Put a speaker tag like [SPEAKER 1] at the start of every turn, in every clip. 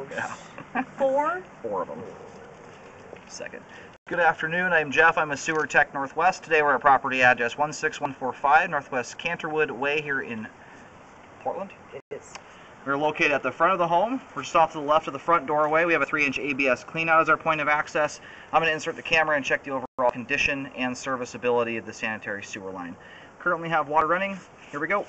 [SPEAKER 1] Yeah.
[SPEAKER 2] 4?
[SPEAKER 1] 4 of them. Second. Good afternoon, I'm Jeff. I'm a Sewer Tech Northwest. Today we're at property address 16145 Northwest Canterwood Way here in Portland.
[SPEAKER 2] It is.
[SPEAKER 1] We're located at the front of the home. We're just off to the left of the front doorway. We have a 3-inch ABS cleanout as our point of access. I'm going to insert the camera and check the overall condition and serviceability of the sanitary sewer line. Currently have water running. Here we go.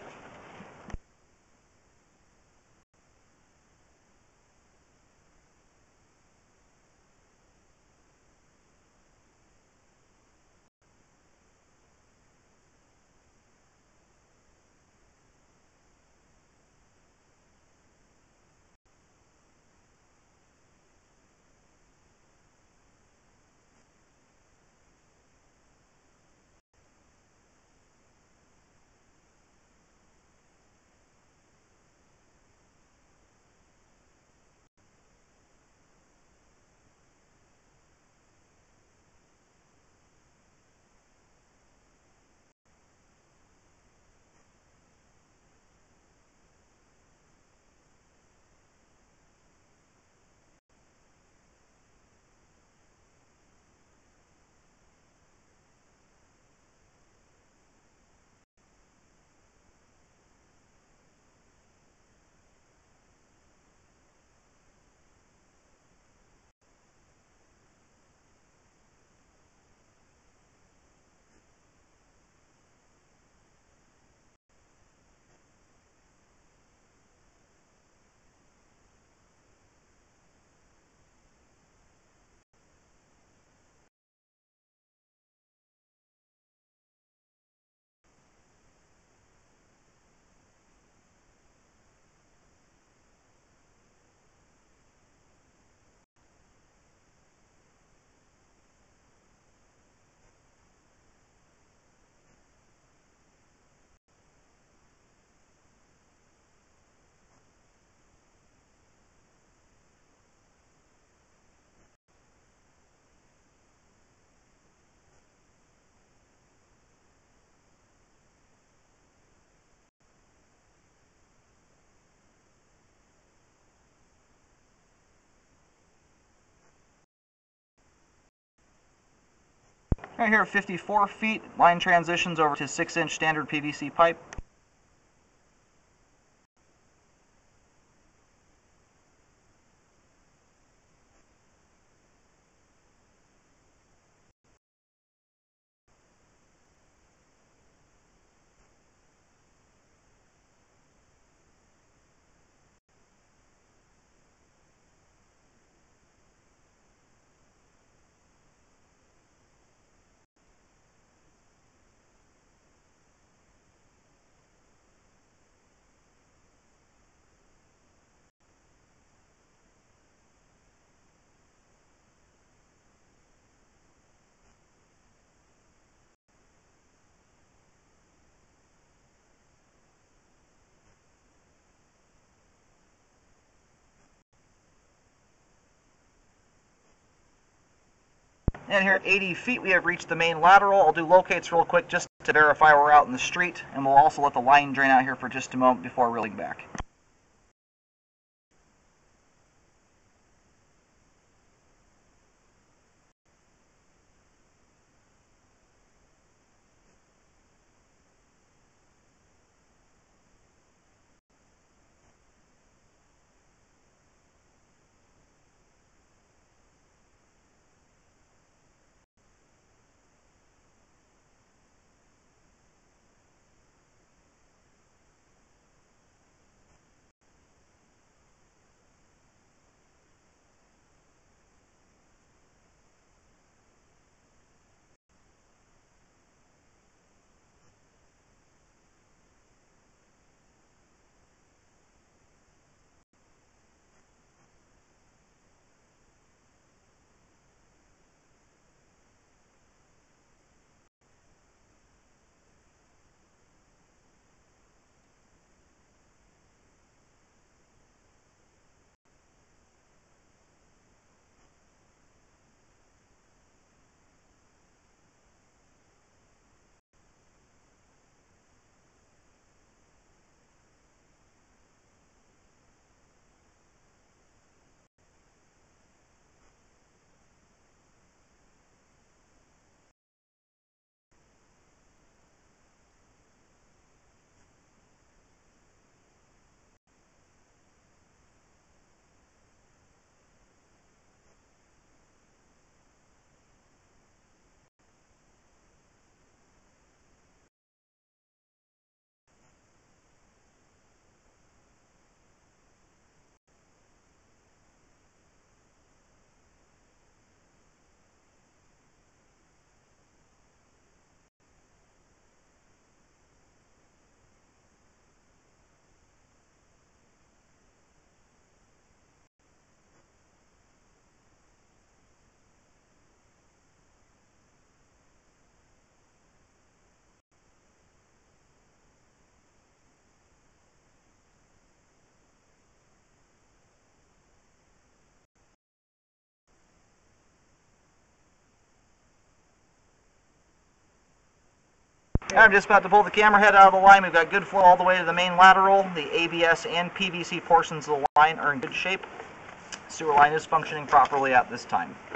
[SPEAKER 1] Right here at 54 feet, line transitions over to 6-inch standard PVC pipe. And here at 80 feet, we have reached the main lateral. I'll do locates real quick just to verify we're out in the street, and we'll also let the line drain out here for just a moment before reeling back. I'm just about to pull the camera head out of the line. We've got good flow all the way to the main lateral. The ABS and PVC portions of the line are in good shape. Sewer line is functioning properly at this time.